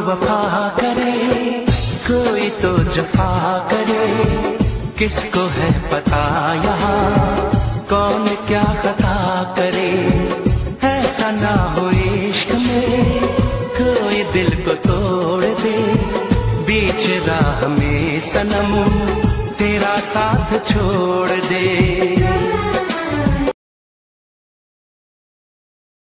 वफा करे, कोई तो जफा करे, किसको है पता यहाँ कौन क्या खता करे। ऐसा ना हो इश्क में कोई दिल को तोड़ दे, बीच राह में सनम तेरा साथ छोड़ दे।